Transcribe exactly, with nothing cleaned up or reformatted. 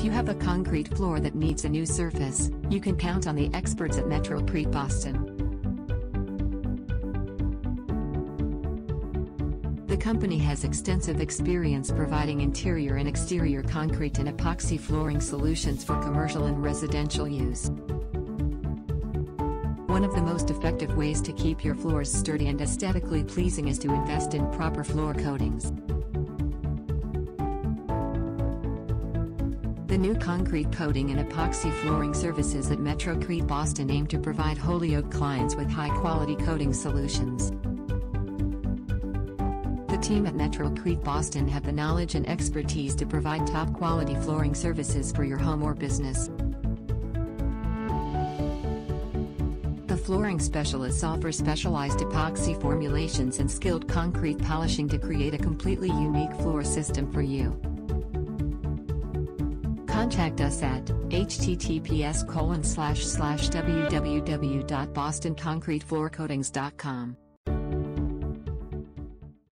If you have a concrete floor that needs a new surface, you can count on the experts at Metrocrete Boston. The company has extensive experience providing interior and exterior concrete and epoxy flooring solutions for commercial and residential use. One of the most effective ways to keep your floors sturdy and aesthetically pleasing is to invest in proper floor coatings. The new concrete coating and epoxy flooring services at Metrocrete Boston aim to provide Holyoke clients with high-quality coating solutions. The team at Metrocrete Boston have the knowledge and expertise to provide top-quality flooring services for your home or business. The flooring specialists offer specialized epoxy formulations and skilled concrete polishing to create a completely unique floor system for you. Contact us at h t t p s colon slash slash w w w dot boston concrete floor coatings dot com.